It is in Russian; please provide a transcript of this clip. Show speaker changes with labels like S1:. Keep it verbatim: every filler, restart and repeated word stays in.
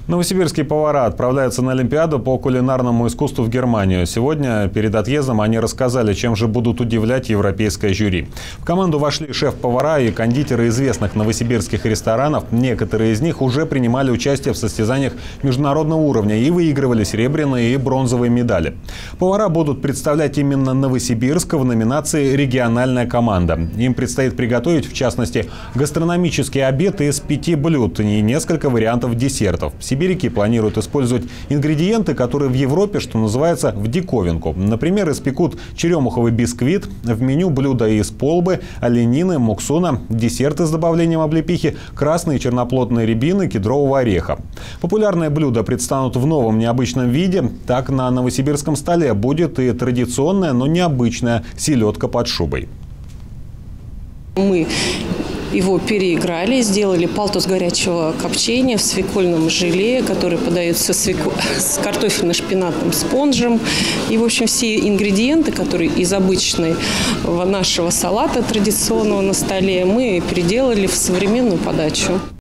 S1: Новосибирские повара отправляются на Олимпиаду по кулинарному искусству в Германию. Сегодня перед отъездом они рассказали, чем же будут удивлять европейское жюри. В команду вошли шеф-повара и кондитеры известных новосибирских ресторанов. Некоторые из них уже принимали участие в состязаниях международного уровня и выигрывали серебряные и бронзовые медали. Повара будут представлять именно Новосибирск в номинации «Региональная команда». Им предстоит приготовить, в частности, гастрономический обед из пяти блюд и несколько вариантов десертов. Сибиряки планируют использовать ингредиенты, которые в Европе, что называется, в диковинку. Например, испекут черемуховый бисквит, в меню блюда из полбы, оленины, муксуна, десерты с добавлением облепихи, красные черноплодные рябины, кедрового ореха. Популярные блюда предстанут в новом необычном виде. Так на новосибирском столе будет и традиционная, но необычная селедка под шубой.
S2: Мы его переиграли, сделали палтус горячего копчения в свекольном желе, который подается с, свеку... с картофельно-шпинатным спонжем. И, в общем, все ингредиенты, которые из обычной нашего салата традиционного на столе, мы переделали в современную подачу.